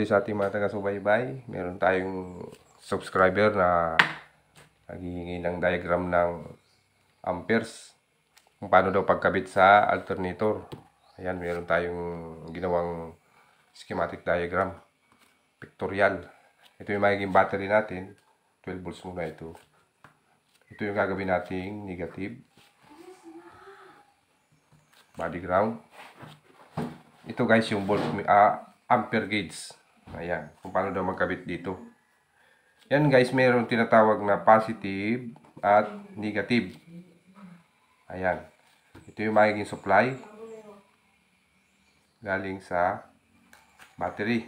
muli sa ating mga taga-subaybay. Meron tayong subscriber na naghihingi ng diagram ng amperes. Kung paano daw pagkabit sa alternator. Ayan, meron tayong ginawang schematic diagram. Pictorial. Ito yung magiging battery natin. 12 volts muna ito. Ito yung gagawin nating negative. Body ground. Ito guys yung ampere gauge. Ayan, kung paano daw magkabit dito. Yan guys, mayroong tinatawag na positive at negative. Ayan. Ito yung magiging supply galing sa battery.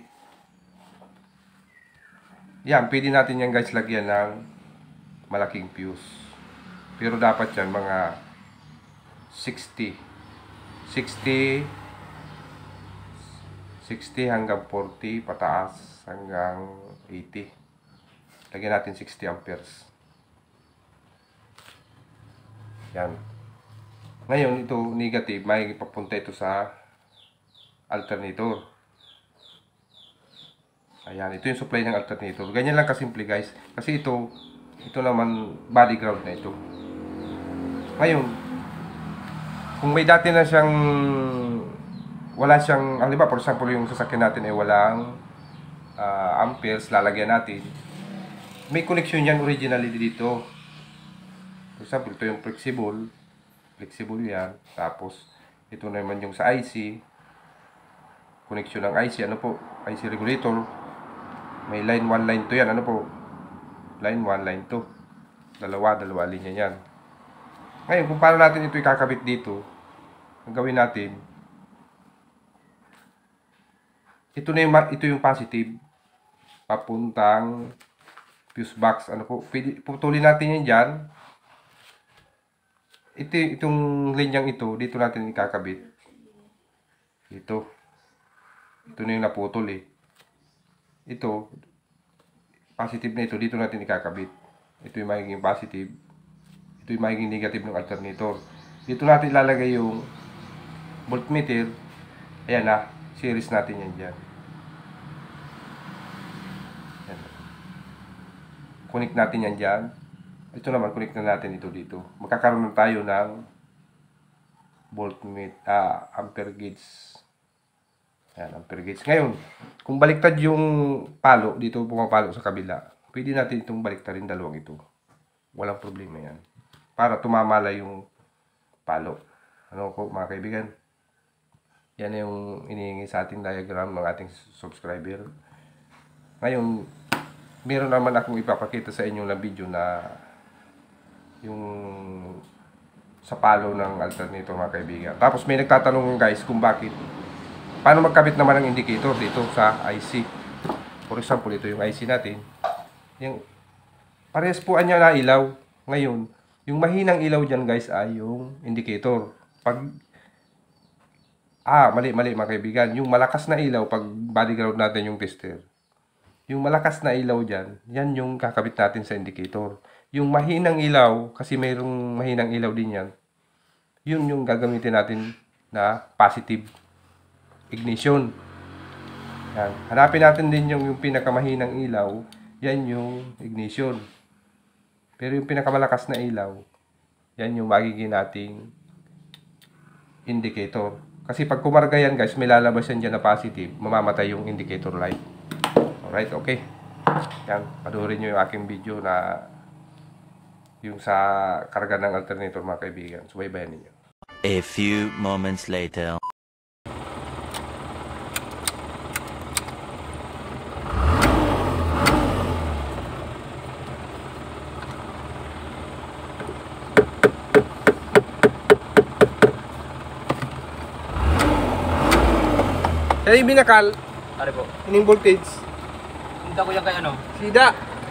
Yan, pwede natin yan guys lagyan ng malaking fuse. Pero dapat yan mga 60 hanggang 40, pataas hanggang 80. Lagyan natin 60 amperes. Yan. Ngayon, ito negative, may papunta ito sa alternator. Ayan, ito yung supply ng alternator. Ganyan lang kasimple guys. Kasi ito naman body ground na ito. Ngayon, kung may dati na siyang wala siyang, halimbawa for example yung sasakyan natin ay walang amperes, lalagyan natin. May connection yan originally dito. For example, ito yung flexible yan. Tapos, ito naman yung sa IC. Connection ng IC, ano po? IC regulator. May line 1, line 2 yan. Ano po? Line 1, line 2. Dalawa linya yan. Ngayon, kung paano natin ito ikakabit dito, ang gawin natin, ito yung positive papuntang fuse box. Ano po? Putulin natin yan dyan. Itong linyang ito, dito natin ikakabit. Ito na yung naputol eh. Ito, positive na ito, dito natin ikakabit. Ito yung magiging positive. Ito yung magiging negative ng alternator. Dito natin ilalagay yung voltmeter. Ayan na, series natin yan dyan. Ayan. Connect natin yan dyan. Ito naman, connect na natin ito dito. Magkakaroon na tayo ng voltmeter, ampere gauge. Ayan, ampere gauge. Ngayon, kung baliktad yung palo, dito pumapalo sa kabila, pwede natin itong baliktarin dalawang ito. Walang problema yan. Para tumamala yung palo. Ano po mga kaibigan? Yan yung inihingi sa ating diagram ng ating subscriber. Ngayon, meron naman akong ipapakita sa inyo na video na yung sa palo ng alternator mga kaibigan. Tapos may nagtatanong guys kung bakit paano magkabit naman ng indicator dito sa IC. For example, ito yung IC natin. Yung parehas po anya na ilaw. Ngayon, yung mahinang ilaw dyan guys ay yung indicator. Mali mga kaibigan. Yung malakas na ilaw pag body ground natin yung tester. Yung malakas na ilaw dyan, yan yung kakabit natin sa indicator. Yung mahinang ilaw, kasi mayroong mahinang ilaw din yan, yun yung gagamitin natin na positive ignition. Yan. Hanapin natin din yung pinakamahinang ilaw, yan yung ignition. Pero yung pinakamalakas na ilaw, yan yung magiging nating indicator. Kasi pag kumarga yan guys, may lalabas yan dyan na positive, mamamatay yung indicator light. Alright, okay. Yan, panuorin nyo yung aking video na yung sa karga ng alternator mga kaibigan. Subaybayan ninyo. A few moments later. Kaya yung binakal, Ano po? ining voltage, Punta ko yan kay ano? sida.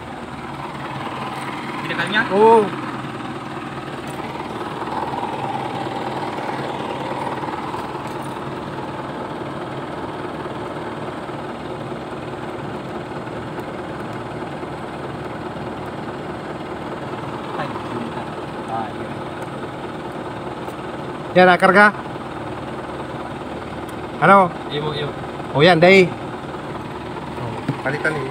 Pinakal niya? Oo. Ay, Yan, nakarga. Ano? iyo. O yan, day. Palitan eh.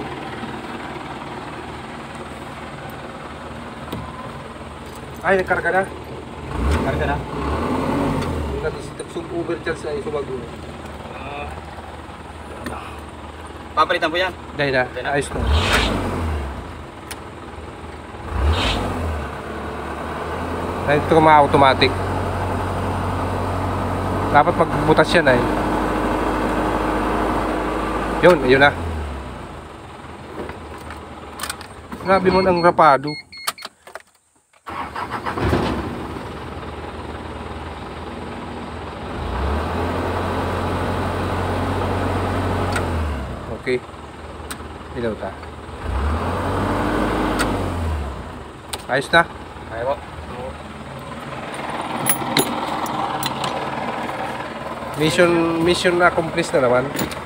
Ay, nagkarga na. Karga na. Yung nag-sub overcharge na isumago. Papalitan po yan. Dahil na, Dahil na. ayos na. Dahil ito mga automatic. Dapat magbutas yan ay. Yun, ayun na. Grabe mo ang rapado. Okay. Ilaw ta. Ayos na. Kaya po. Mission accomplished na naman.